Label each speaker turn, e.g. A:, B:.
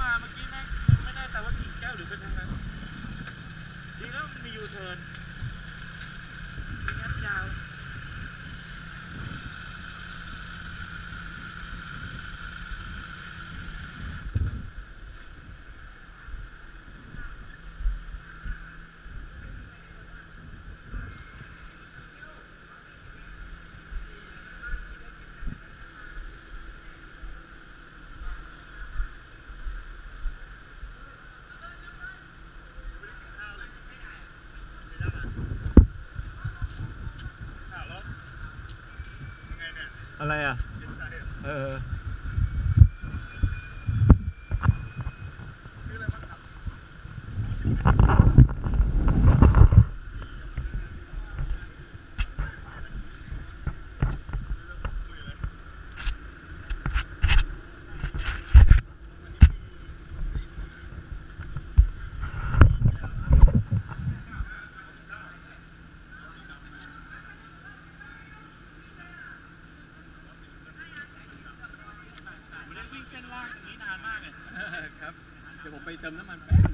A: มาเมื่อกี้แม่งไม่แน่ใจว่ากิ่งแก้วหรือเป็นทางนั้นดีแล้วมันมียูเทิร์นมีงั้นยาวอะไรอ่ะเส้นล่างตรงนี้นานมากเลยครับเดี๋ยวผมไปเติมน้ำมันแป๊บ